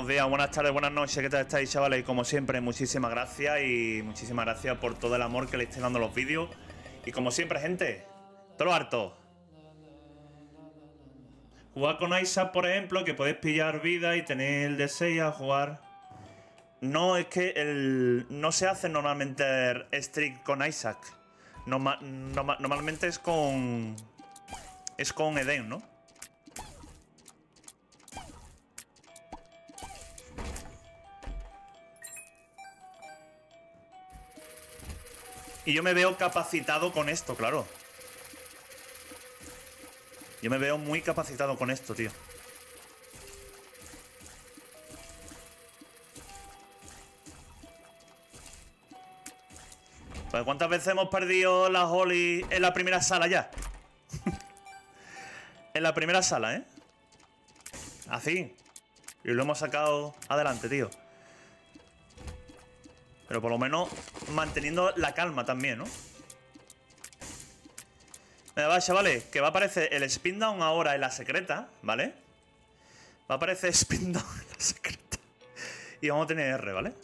buenos días, buenas tardes, buenas noches, ¿qué tal estáis, chavales? Y como siempre, muchísimas gracias y muchísimas gracias por todo el amor que le estáis dando a los vídeos. Y como siempre, gente, todo lo harto. Jugar con Isaac, por ejemplo, que podéis pillar vida y tener el deseo a jugar. No, es que no se hace normalmente streak con Isaac. Normalmente es con Eden, ¿no? Y yo me veo capacitado con esto, claro. Yo me veo muy capacitado con esto, tío. Pues ¿cuántas veces hemos perdido la Holly en la primera sala ya? En la primera sala, ¿eh? Así. Y lo hemos sacado adelante, tío. Pero por lo menos manteniendo la calma también, ¿no? Venga, va, chavales, que va a aparecer el spin down ahora en la secreta, ¿vale? Va a aparecer spin down en la secreta. Y vamos a tener R, ¿vale?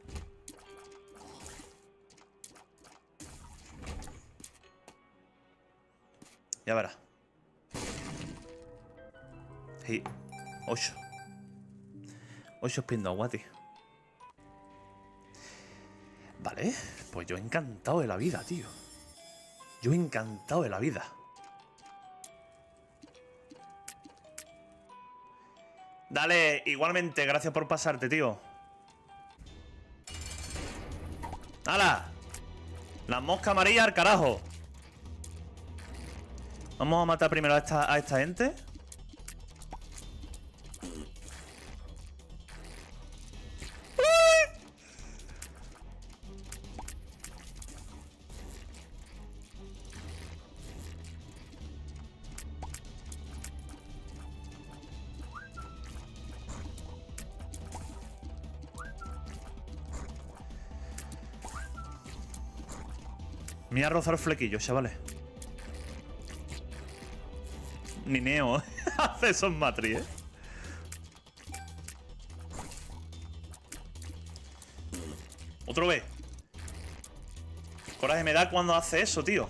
Ya verás. Sí, 8. 8 spin down, guati. Vale, pues yo encantado de la vida, tío. Yo encantado de la vida. Dale, igualmente, gracias por pasarte, tío. ¡Hala! Las moscas amarillas al carajo. Vamos a matar primero a esta gente. Mira a rozar flequillos, chavales. Ni Neo hace esos matri, ¿eh? Otro vez. Coraje me da cuando hace eso, tío.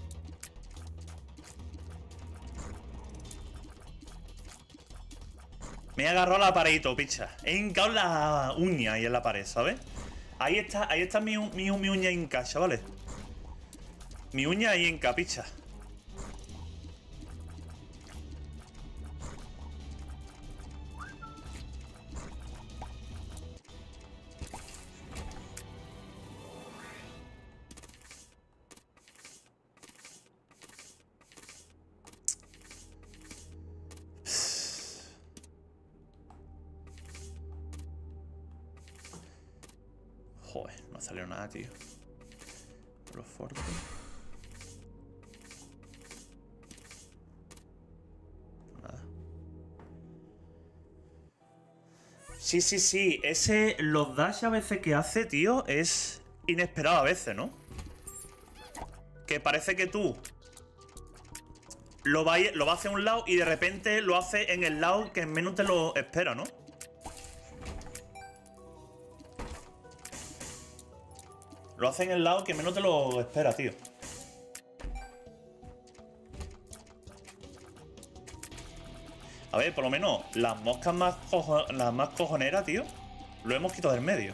Me he agarrado la paredito, picha. He hincado la uña ahí en la pared, ¿sabes? Ahí está mi uña hinca, chavales. Mi uña ahí hinca, picha. Joder, no ha salido nada, tío. Lo fuerte. Nada. Sí. Los dash a veces que hace, tío, es inesperado a veces, ¿no? Que parece que tú lo va a hacer a un lado y de repente lo hace en el lado que menos te lo espera, ¿no? Lo hace en el lado que menos te lo espera, tío. A ver, por lo menos las moscas más cojoneras, tío, lo hemos quitado del medio.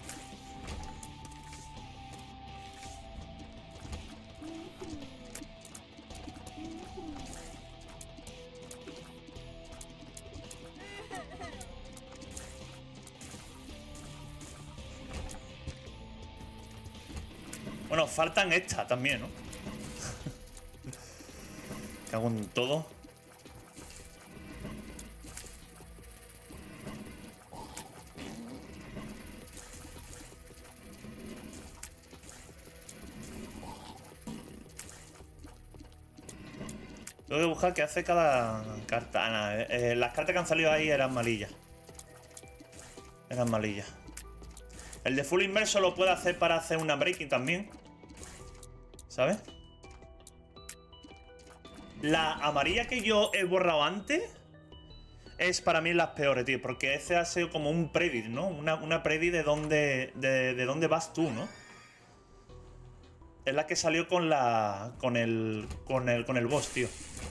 Bueno, faltan estas también, ¿no? Cago en todo. Tengo que buscar qué hace cada carta. Las cartas que han salido ahí eran malillas. Eran malillas. El de full inmerso lo puede hacer para hacer una breaking también. ¿Sabes? La amarilla que yo he borrado antes es para mí las peores, tío. Porque ese ha sido como un predict, ¿no? Una predict de dónde vas tú, ¿no? Es la que salió con la... Con el boss, tío.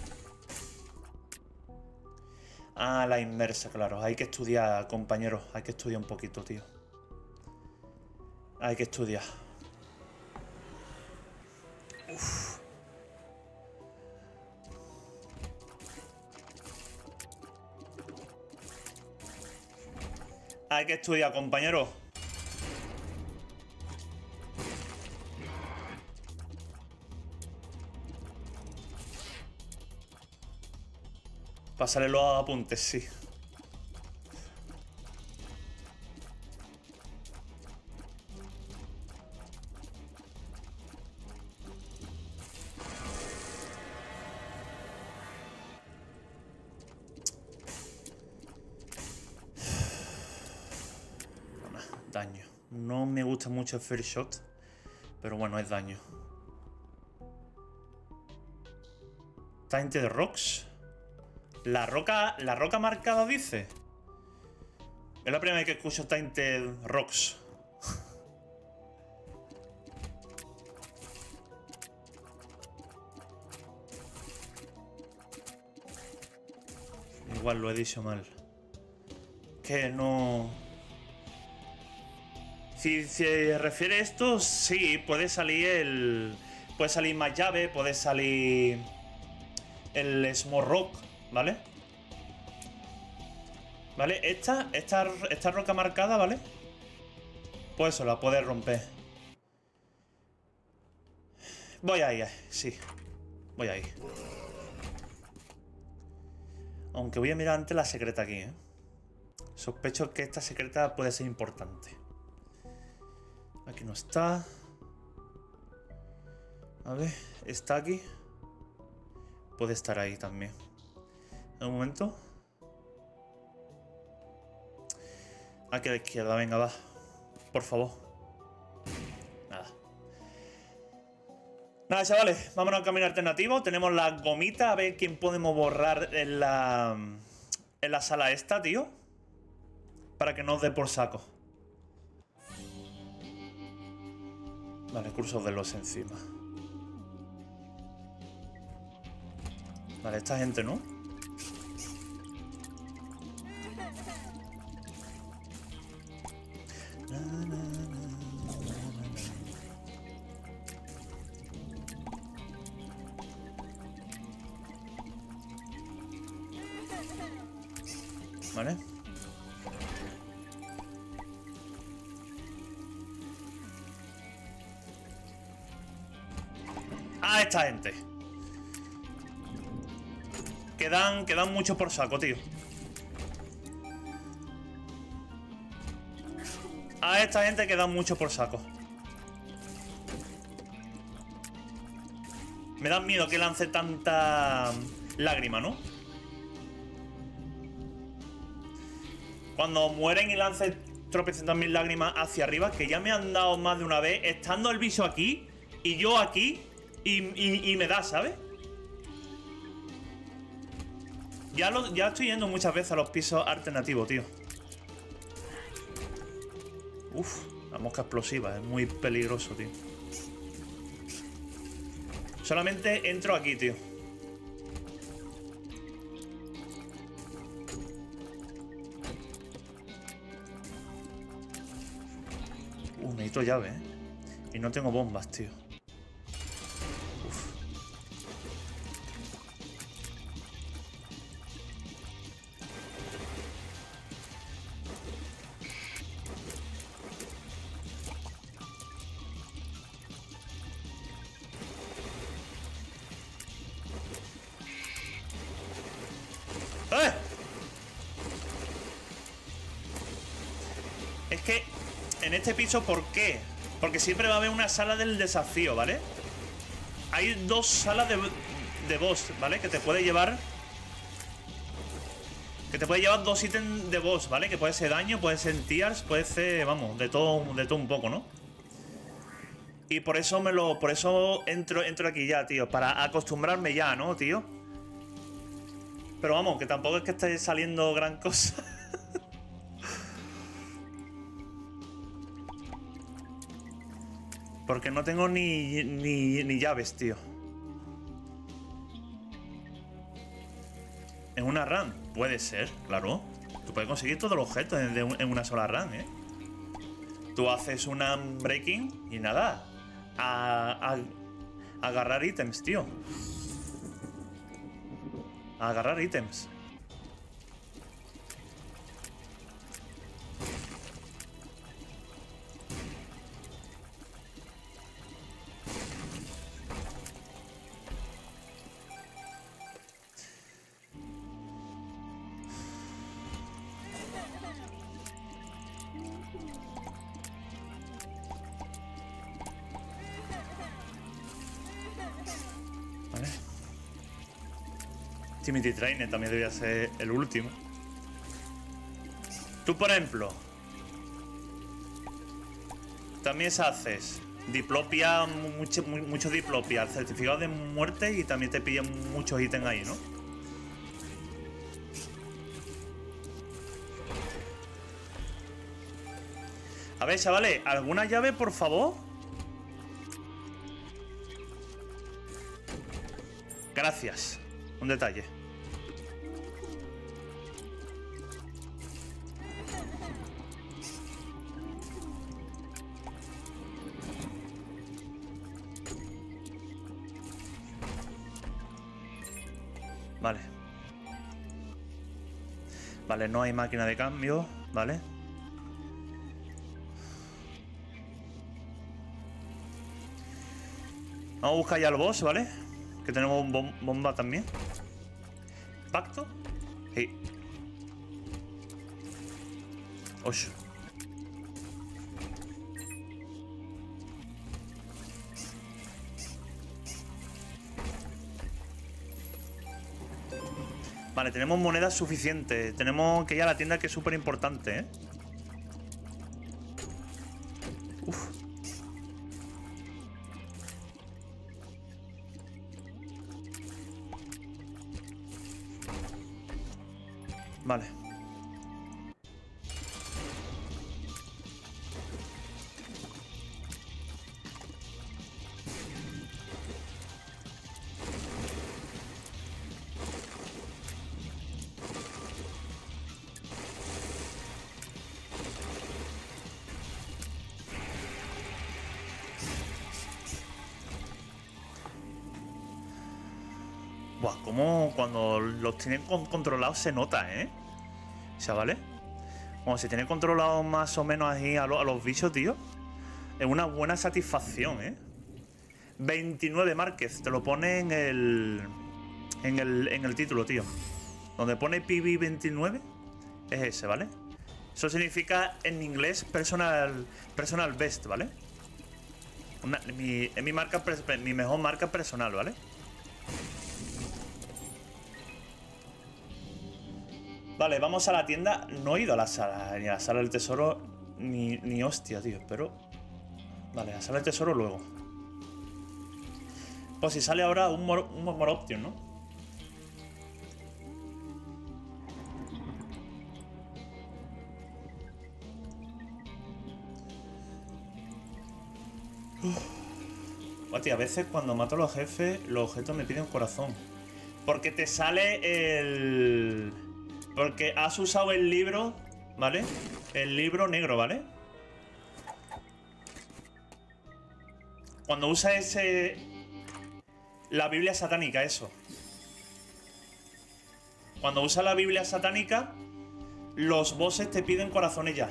Ah, la inmersa, claro. Hay que estudiar, compañeros. Hay que estudiar un poquito, tío. Hay que estudiar. Uf. Hay que estudiar, compañeros. Pásale los apuntes, sí. Daño. No me gusta mucho el First Shot, pero bueno, es daño. Tainted Rocks. La roca marcada dice. Es la primera vez que escucho Tainted Rocks. Igual lo he dicho mal. Que no... Si se refiere a esto, sí, puede salir el... Puede salir más llave, puede salir... El Small Rock, ¿vale? ¿Vale? Esta roca marcada, ¿vale? Pues eso, la puedes romper. Voy ahí, sí. Voy ahí. Aunque voy a mirar antes la secreta aquí, ¿eh? Sospecho que esta secreta puede ser importante. Aquí no está. A ver, está aquí. Puede estar ahí también. Un momento. Aquí a la izquierda, venga, va. Por favor. Nada. Nada, chavales. Vámonos al camino alternativo. Tenemos la gomita. A ver quién podemos borrar en la sala esta, tío. Para que no os dé por saco. Vale, cursos de los encima. Vale, esta gente, ¿no? Vale. A esta gente. Quedan mucho por saco, tío. A esta gente quedan mucho por saco. Me da miedo que lance tanta lágrima, ¿no? Cuando mueren y lancen tropecientas mil lágrimas hacia arriba, que ya me han dado más de una vez, estando el bicho aquí y yo aquí, y me da, ¿sabes? Ya estoy yendo muchas veces a los pisos alternativos, tío. Uf, la mosca explosiva, es muy peligroso, tío. Solamente entro aquí, tío. Necesito llave, ¿eh? Y no tengo bombas, tío. Uf. ¡Eh! Es que en este piso, ¿por qué? Porque siempre va a haber una sala del desafío, ¿vale? Hay dos salas de boss, ¿vale? Que te puede llevar... Que te puede llevar dos ítems de boss, ¿vale? Que puede ser daño, puede ser tears, puede ser... Vamos, de todo un poco, ¿no? Y por eso por eso entro aquí ya, tío. Para acostumbrarme ya, ¿no, tío? Pero vamos, que tampoco es que esté saliendo gran cosa. Porque no tengo ni llaves, tío. ¿En una run? Puede ser, claro. Tú puedes conseguir todos los objetos en una sola run, ¿eh? Tú haces una breaking y nada. A agarrar ítems, tío. A agarrar ítems. Vale. Timothy Trainer también debería ser el último. Tú, por ejemplo, también haces diplopia, mucho diplopia, certificado de muerte y también te pillan muchos ítems ahí, ¿no? A ver, chavales, ¿alguna llave, por favor? Gracias. Un detalle. Vale. Vale, no hay máquina de cambio, ¿vale? Vamos a buscar ya al boss, ¿vale? Que tenemos bomba también. ¿Pacto? Sí. 8. Vale, tenemos monedas suficientes. Tenemos que ir a la tienda, que es súper importante, ¿eh? Uf. Vale. Buah, como cuando los tienen controlados se nota, ¿eh? Chavales. Como si tienen controlados más o menos ahí a los bichos, tío. Es una buena satisfacción, ¿eh? 29 Márquez. Te lo pone en el título, tío. Donde pone PB29 es ese, ¿vale? Eso significa en inglés personal best, ¿vale? Es mi mejor marca personal, ¿vale? Vale, vamos a la tienda. No he ido a la sala, ni a la sala del tesoro, ni hostia, tío, pero... Vale, a la sala del tesoro luego. Pues si sale ahora un Moroption, ¿no? Hostia, a veces cuando mato a los jefes, los objetos me piden corazón. Porque te sale el... Porque has usado el libro, ¿vale? El libro negro, ¿vale? Cuando usa ese... La Biblia satánica, eso. Cuando usa la Biblia satánica, los bosses te piden corazones ya.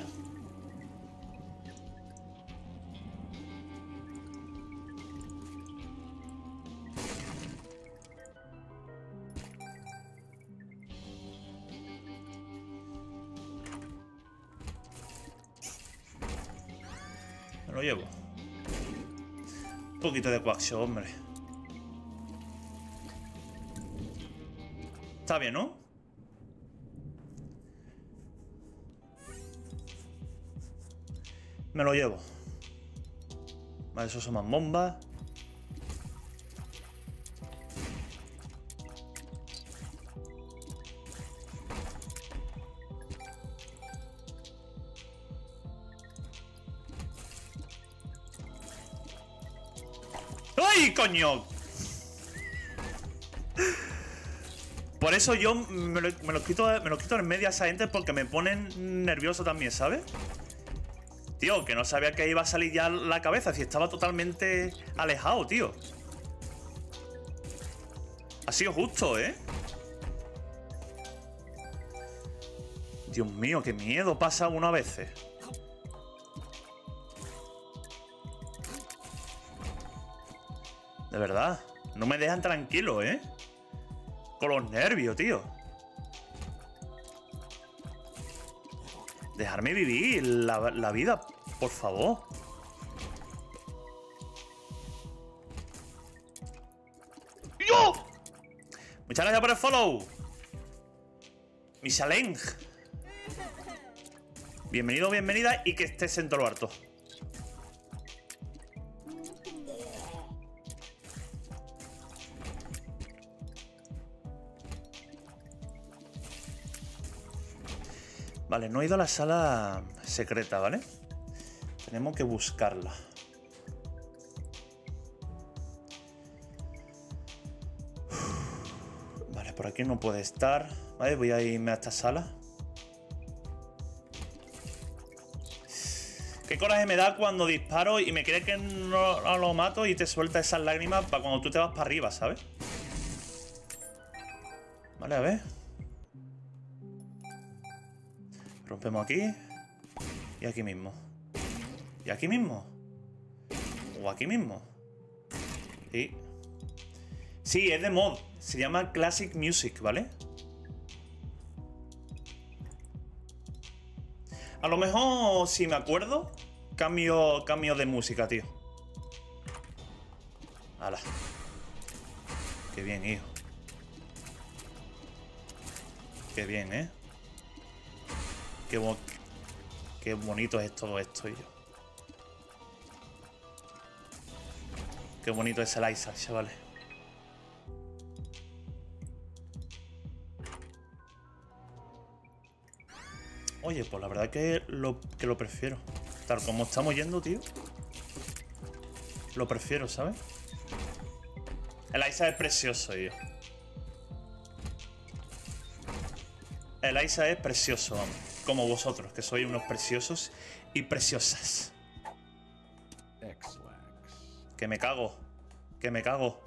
Me lo llevo. Un poquito de Quackshot, hombre. Está bien, ¿no? Me lo llevo. Vale, eso son más bombas. ¡Sí, coño! Por eso yo me lo quito en media a esa gente porque me ponen nervioso también, ¿sabes? Tío, que no sabía que iba a salir ya la cabeza, si estaba totalmente alejado, tío. Ha sido justo, ¿eh? Dios mío, qué miedo pasa uno a veces. De verdad, no me dejan tranquilo, ¿eh? Con los nervios, tío. Dejarme vivir la vida, por favor. ¡Yo! Muchas gracias por el follow. Michaleng. Bienvenido, bienvenida y que estés en todo lo harto. Vale, no he ido a la sala secreta, ¿vale? Tenemos que buscarla. Vale, por aquí no puede estar. Vale, voy a irme a esta sala. Qué coraje me da cuando disparo y me cree que no lo mato y te suelta esas lágrimas para cuando tú te vas para arriba, ¿sabes? Vale, a ver. Rompemos aquí. Y aquí mismo. ¿Y aquí mismo? ¿O aquí mismo? Sí. Sí, es de mod. Se llama Classic Music, ¿vale? A lo mejor, si me acuerdo, cambio de música, tío. ¡Hala! Qué bien, hijo. Qué bien, ¿eh? Qué bonito es todo esto, yo. Qué bonito es el Isaac, chavales. Oye, pues la verdad que lo prefiero. Tal como estamos yendo, tío. Lo prefiero, ¿sabes? El Isaac es precioso, tío. El Isaac es precioso, vamos. Como vosotros, que sois unos preciosos y preciosas. Que me cago. Que me cago.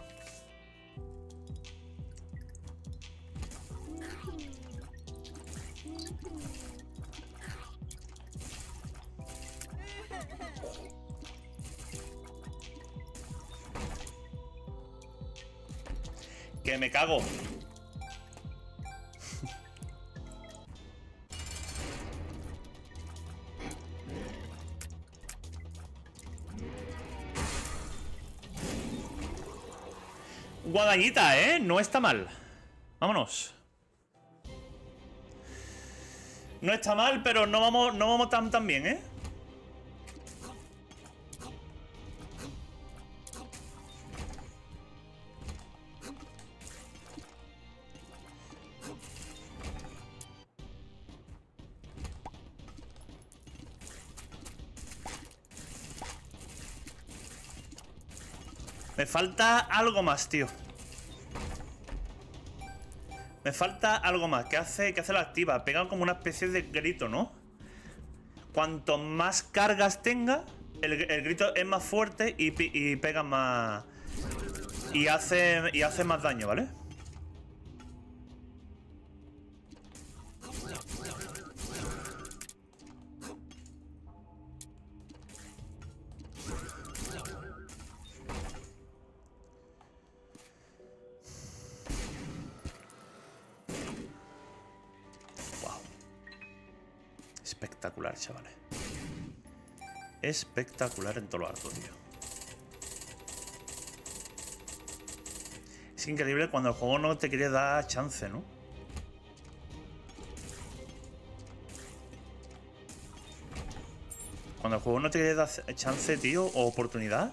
Que me cago. Guadañita, ¿eh? No está mal. Vámonos. No está mal, pero no vamos tan bien, ¿eh? Me falta algo más, tío. Me falta algo más. ¿Qué hace la activa? Pega como una especie de grito, ¿no? Cuanto más cargas tenga, el grito es más fuerte y pega más. Y hace más daño, ¿vale? Espectacular, chavales. Espectacular en todo lo harto, tío. Es increíble cuando el juego no te quiere dar chance, ¿no? Cuando el juego no te quiere dar chance, tío, o oportunidad.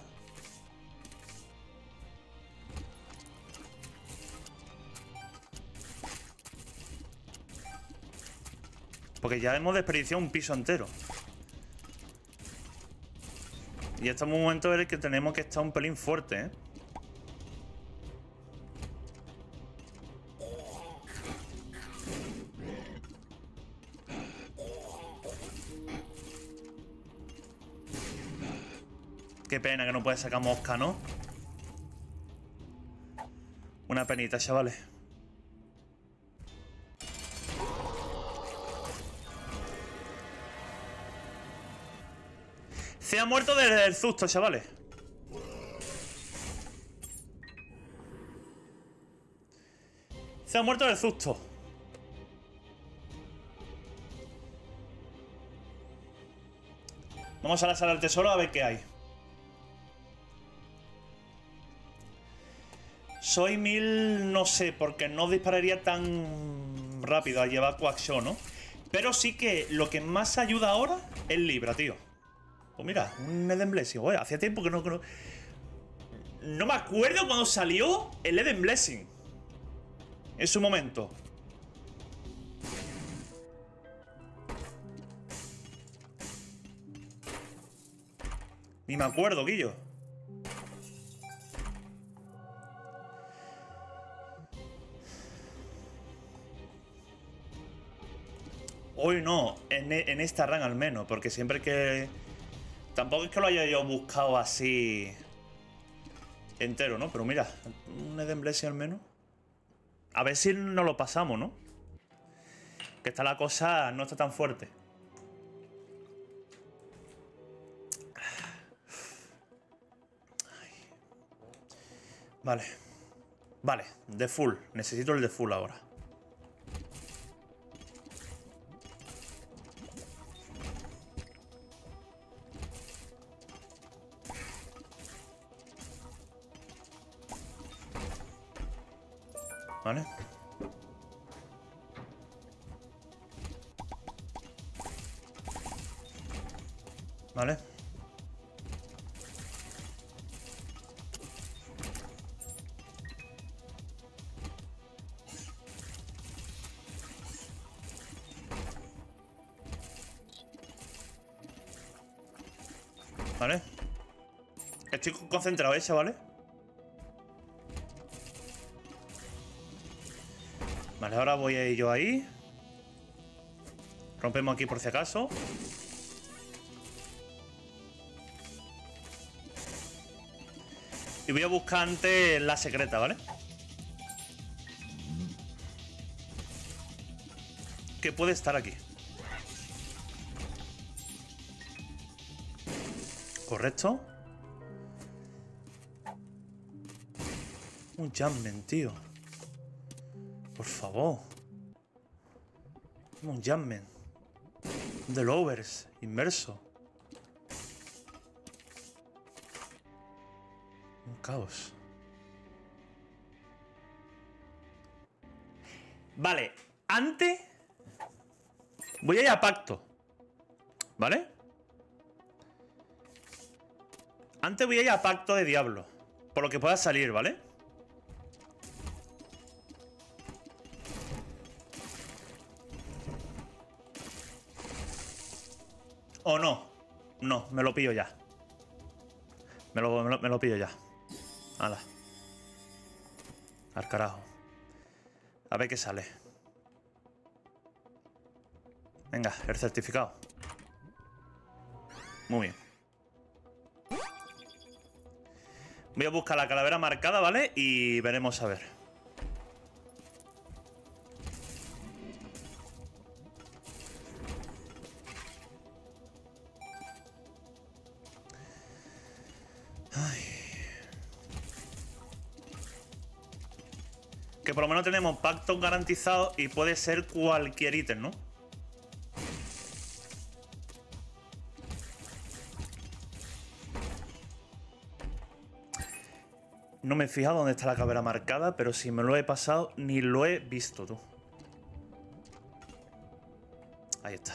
Porque ya hemos desperdiciado un piso entero. Y este es un momento en el que tenemos que estar un pelín fuerte, ¿eh? Qué pena que no puede sacar mosca, ¿no? Una penita, chavales. Se ha muerto del susto, chavales. Se ha muerto del susto. Vamos a la sala del tesoro a ver qué hay. Soy 1000, no sé, porque no dispararía tan rápido a llevar coaxión, ¿no? Pero sí que lo que más ayuda ahora es Libra, tío. Pues mira, un Eden Blessing. Oye, hacía tiempo que no me acuerdo cuando salió el Eden Blessing. En su momento. Ni me acuerdo, Guillo. Hoy no, en esta run al menos, porque siempre que... Tampoco es que lo haya yo buscado así... entero, ¿no? Pero mira, un Eden Blessing al menos. A ver si no lo pasamos, ¿no? Que esta la cosa no está tan fuerte. Vale. Vale, de full. Necesito el de full ahora. Vale. Vale. Vale. Estoy concentrado, ¿vale? Vale, ahora voy a ir yo ahí. Rompemos aquí por si acaso. Y voy a buscar antes la secreta, ¿vale? Que puede estar aquí. Correcto. Un Jumpman, tío. Por favor. Un Jumpman. Un The Lovers. Inmerso. Un caos. Vale. Antes voy a ir a pacto. ¿Vale? Antes voy a ir a pacto de diablo. Por lo que pueda salir, ¿vale? ¿O no? No, me lo pillo ya. Me lo pillo ya. Hala. Al carajo. A ver qué sale. Venga, el certificado. Muy bien. Voy a buscar la calavera marcada, ¿vale? Y veremos a ver. Ay. Que por lo menos tenemos pactos garantizados y puede ser cualquier ítem, ¿no? No me he fijado dónde está la calavera marcada, pero si me lo he pasado, ni lo he visto, tú. Ahí está.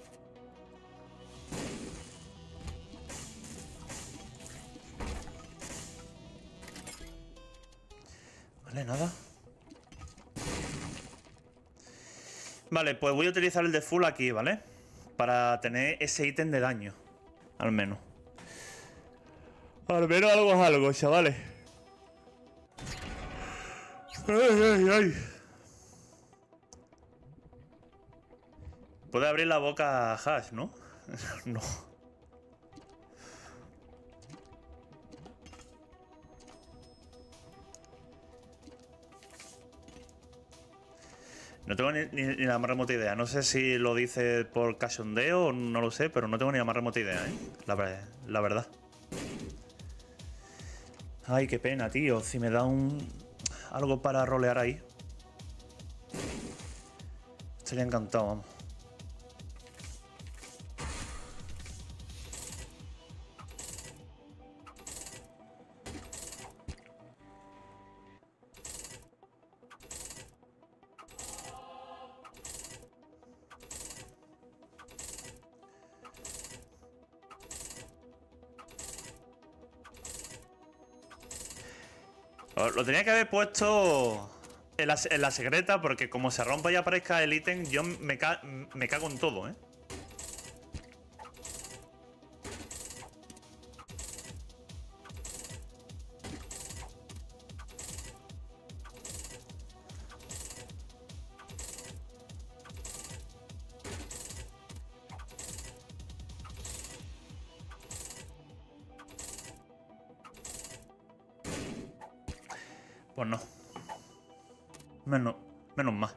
Vale, nada. Vale, pues voy a utilizar el de full aquí, ¿vale? Para tener ese ítem de daño. Al menos. Al menos algo es algo, chavales. Ay, ay, ay. Puede abrir la boca a Hash, ¿no? No. No tengo ni la más remota idea. No sé si lo dice por cachondeo o no lo sé, pero no tengo ni la más remota idea, ¿eh? La verdad. Ay, qué pena, tío. Si me da algo para rolear ahí. Estaría encantado, vamos. Lo tenía que haber puesto en la secreta, porque como se rompa y aparezca el ítem, yo me cago en todo, ¿eh? Pues no. Menos más.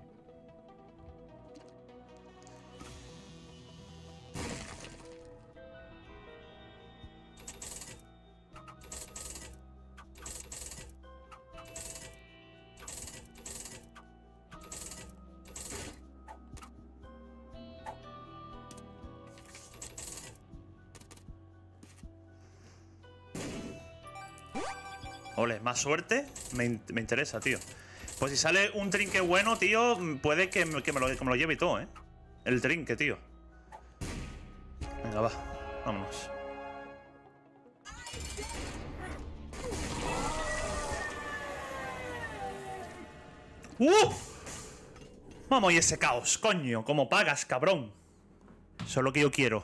Ole, más suerte. Me interesa, tío. Pues si sale un trinque bueno, tío, puede que me lo lleve y todo, ¿eh? El trinque, tío. Venga, va. Vámonos. Vamos, y ese caos, coño. ¿Cómo pagas, cabrón? Eso es lo que yo quiero.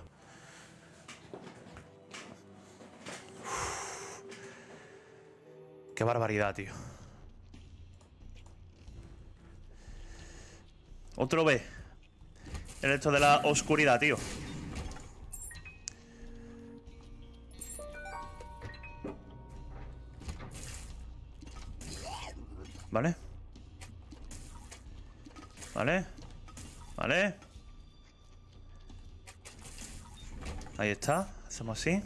Qué barbaridad, tío. Otro B. El hecho de la oscuridad, tío. Vale. Vale. Vale. Ahí está. Hacemos así.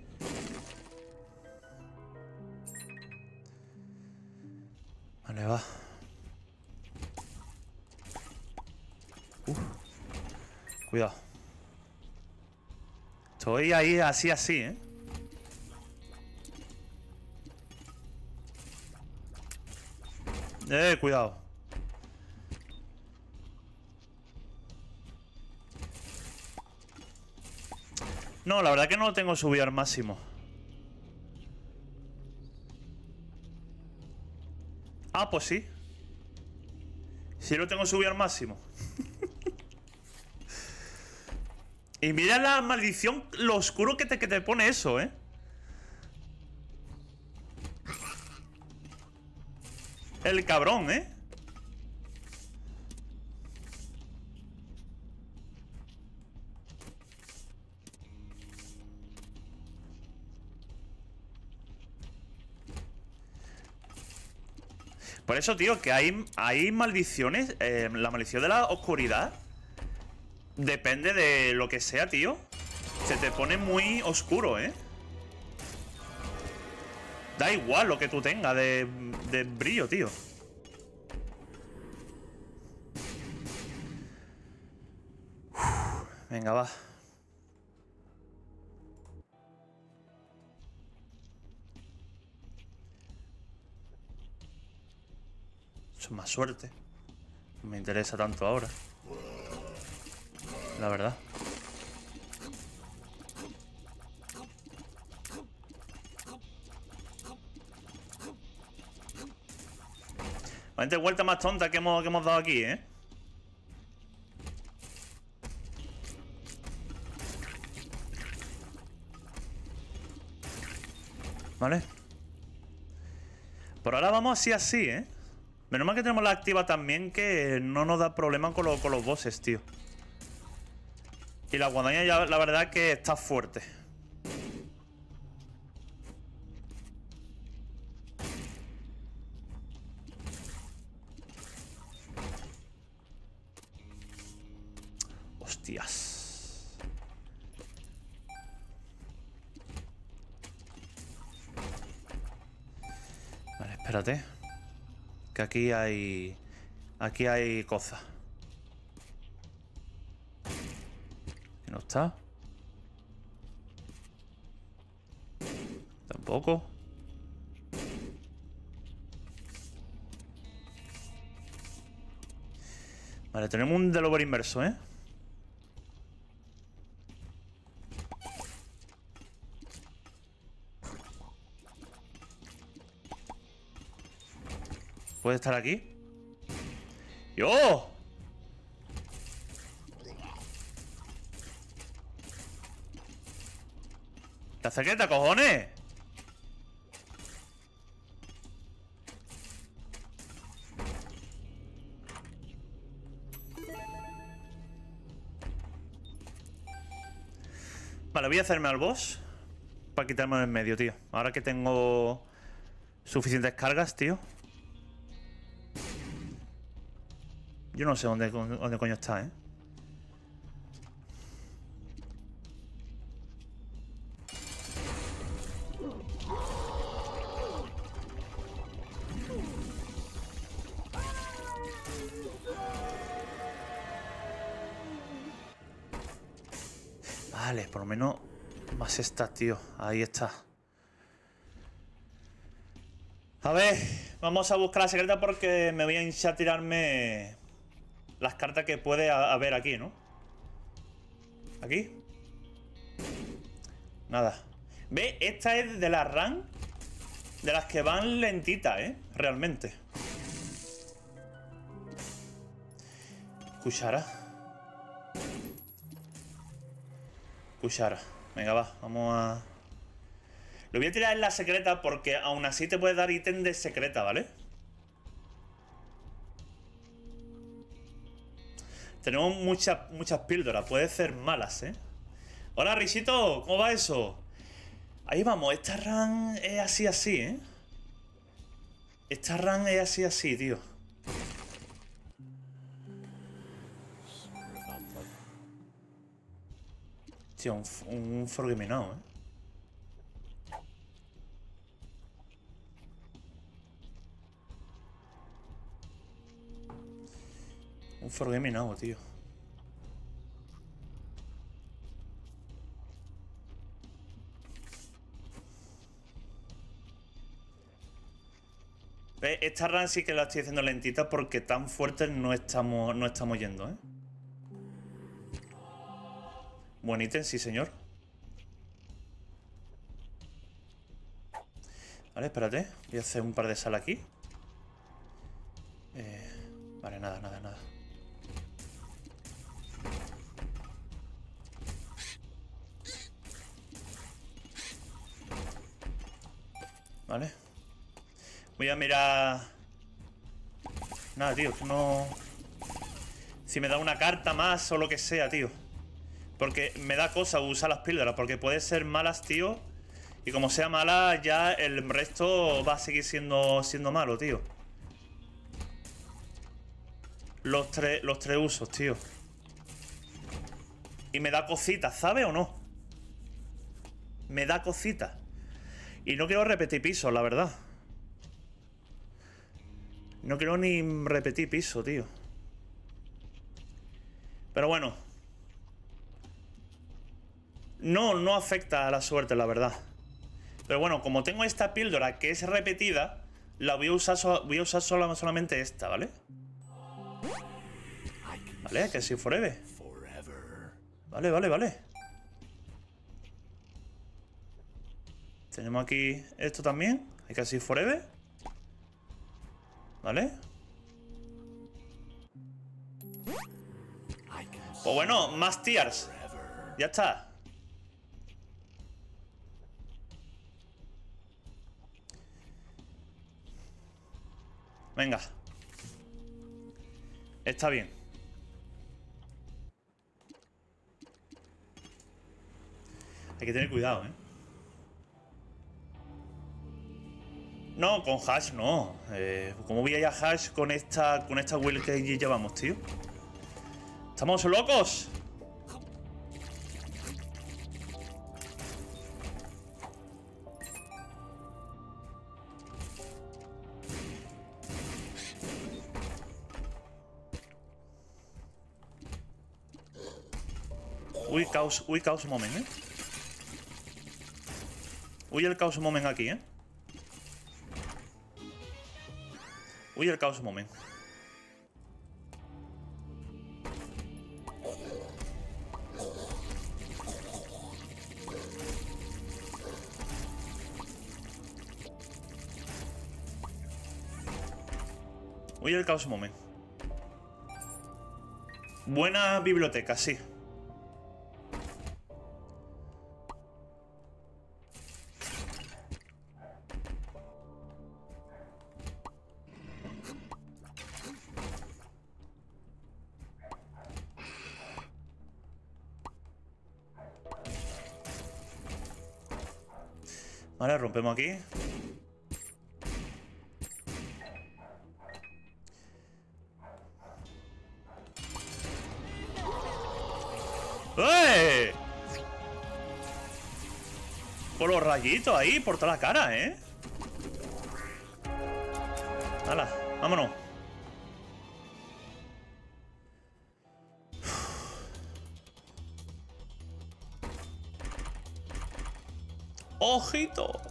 Vale, va. Cuidado. Estoy ahí así, ¿eh? Cuidado. No, la verdad que no lo tengo subido al máximo. Ah, pues sí. Sí lo tengo subido al máximo. Y mira la maldición, lo oscuro que te pone eso, ¿eh? El cabrón, ¿eh? Por eso, tío, que hay maldiciones. La maldición de la oscuridad depende de lo que sea, tío. Se te pone muy oscuro, ¿eh? Da igual lo que tú tengas de brillo, tío. Venga, va. Eso es más suerte. No me interesa tanto ahora. La verdad. Vente, vuelta más tonta que hemos dado aquí, ¿eh? Vale. Por ahora vamos así, ¿eh? Menos mal que tenemos la activa también, que no nos da problema con los bosses, tío. Y la guadaña ya, la verdad, que está fuerte. Hostias. Vale, espérate. Que aquí hay... Aquí hay cosas. ¿Que no está? Tampoco. Vale, tenemos un developer inverso, ¿eh? ¿Puede estar aquí? ¡Yo! ¿Qué hace quieta, cojones? Vale, voy a hacerme al boss para quitarme en medio, tío. Ahora que tengo suficientes cargas, tío. Yo no sé dónde coño está, ¿eh? Vale, por lo menos más está, tío. Ahí está. A ver, vamos a buscar la secreta porque me voy a hinchar a tirarme las cartas que puede haber aquí, ¿no? ¿Aquí? Nada. ¿Ve? Esta es de las run de las que van lentitas, ¿eh? Realmente. Cuchara. Cuchara. Venga, va. Vamos a... Lo voy a tirar en la secreta porque aún así te puede dar ítem de secreta, ¿vale? Tenemos muchas píldoras. Puede ser malas, ¿eh? Hola, Risito. ¿Cómo va eso? Ahí vamos. Esta run es así, ¿eh? Esta run es así, tío. Tío, un forgeminado, ¿eh? Un forgeminado, tío. Esta run sí que la estoy haciendo lentita porque tan fuertes no estamos yendo, ¿eh? Buen ítem, sí, señor. Vale, espérate. Voy a hacer un par de sal aquí. Vale, nada. Vale. Voy a mirar... Nada, tío, no... Si me da una carta más o lo que sea, tío. Porque me da cosa usar las píldoras. Porque puede ser malas, tío. Y como sea mala, ya el resto va a seguir siendo malo, tío. Los tres usos, tío. Y me da cositas, ¿sabes o no? Me da cositas. Y no quiero repetir pisos, la verdad. No quiero ni repetir piso, tío. Pero bueno. No afecta a la suerte, la verdad. Pero bueno, como tengo esta píldora que es repetida, la voy a usar solamente esta, ¿vale? Vale, que sí, forever. Vale. Tenemos aquí esto también. Hay que así forever. ¿Vale? Pues bueno, más tiers. Ya está. Venga. Está bien. Hay que tener cuidado, ¿eh? No, con hash no. ¿Cómo voy a ir a hash con esta build que llevamos, tío? ¿Estamos locos? Uy, caos moment, ¿eh? Uy, el caos moment aquí, ¿eh? Uy, el caos moment. Uy, el caos moment. Buena biblioteca, sí. Vale, rompemos aquí. ¡Eh! Por los rayitos ahí, por toda la cara, ¿eh? ¡Hala! ¡Vámonos! ¡Ojito!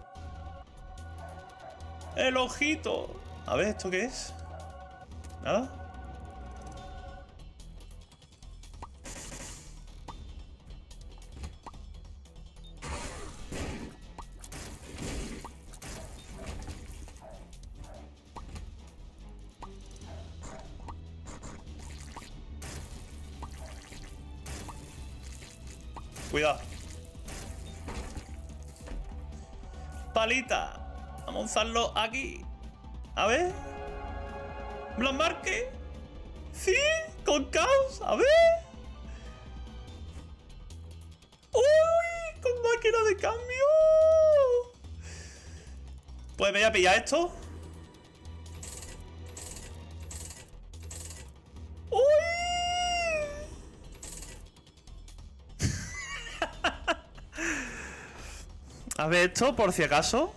¡El ojito! A ver, ¿esto qué es? ¿Nada? Cuidado. Palita. Vamos a usarlo aquí. A ver. Blanmarque. Sí, con caos. A ver. Uy, con máquina de cambio. Pues me voy a pillar esto. Uy. A ver esto, por si acaso.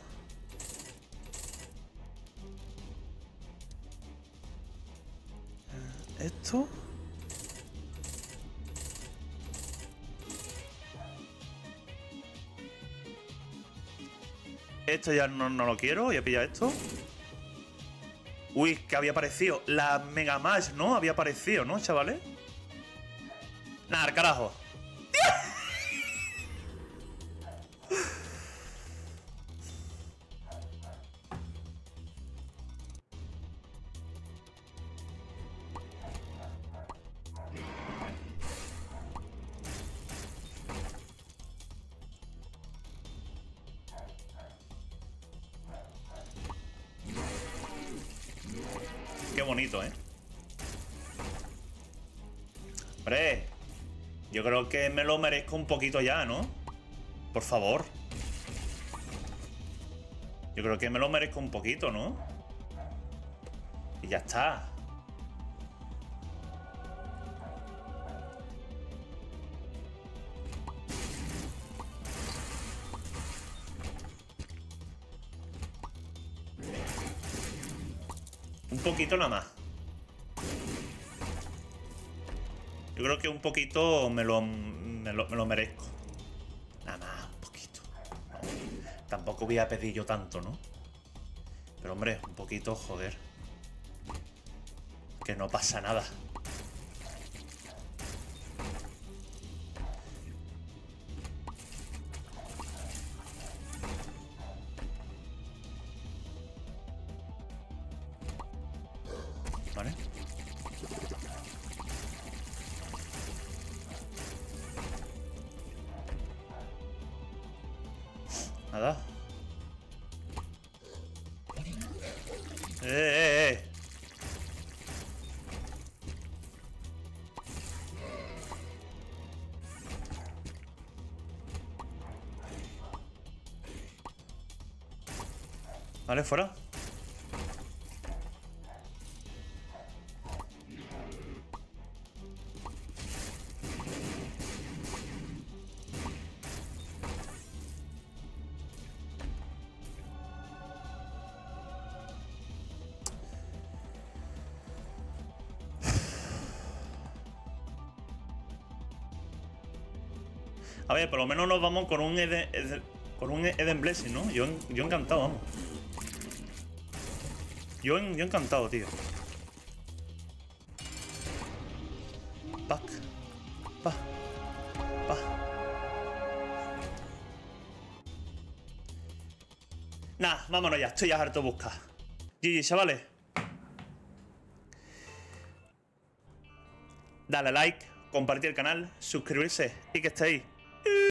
Esto. Esto ya no lo quiero. Voy a pillar esto. Uy, que había aparecido. La Mega Mash, ¿no? Había aparecido, ¿no, chavales? Nada, al carajo. Qué bonito, ¿eh? Hombre, yo creo que me lo merezco un poquito ya, ¿no? Por favor. Yo creo que me lo merezco un poquito, ¿no? Y ya está. Un poquito nada más. Yo creo que un poquito me lo merezco. Nada más, un poquito. No, tampoco voy a pedir yo tanto, ¿no? Pero hombre, un poquito, joder. Que no pasa nada. ¿Vale? Nada. ¡Eh! Vale, fuera. A ver, por lo menos nos vamos con un Eden Blessing, ¿no? Yo encantado, vamos. Yo encantado, tío. Pack. Pa. Pa. Nah, vámonos ya. Estoy ya harto de buscar. GG, chavales. Dale like, compartir el canal, suscribirse y que estéis